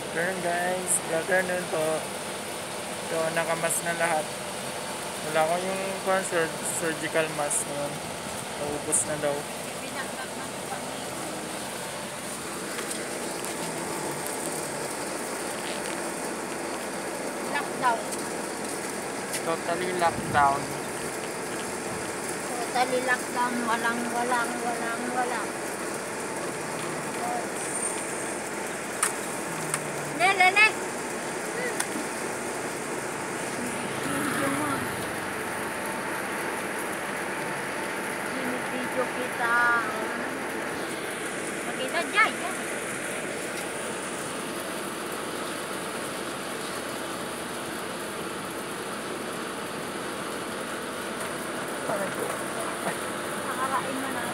Ganun guys, ganun po. So, nakamas na lahat. Wala ko yung surgical mask ngayon. Naubos na daw. Pinagdag ng pamilya. Lockdown. Totally lockdown. Totally lockdown. Walang. Lele. Video kita. Makita dyan. Nakakain mo na.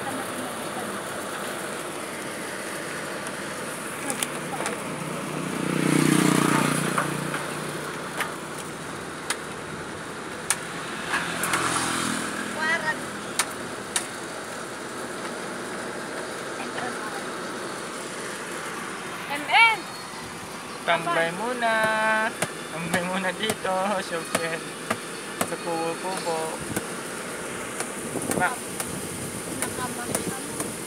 MM! Tambay muna. Tambay muna dito. Syempre. Sa kubo-kubo. Diba? Nakamagsan.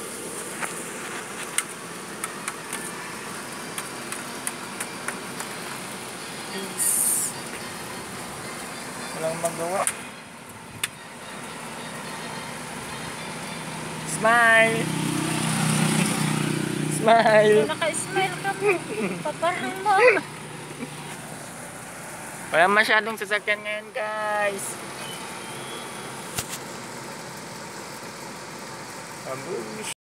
Peace. Walang magawa. Smile! Smile! Naka-smile ka mo. Paparang mo. Wala masyadong sasakyan ngayon guys. Abush.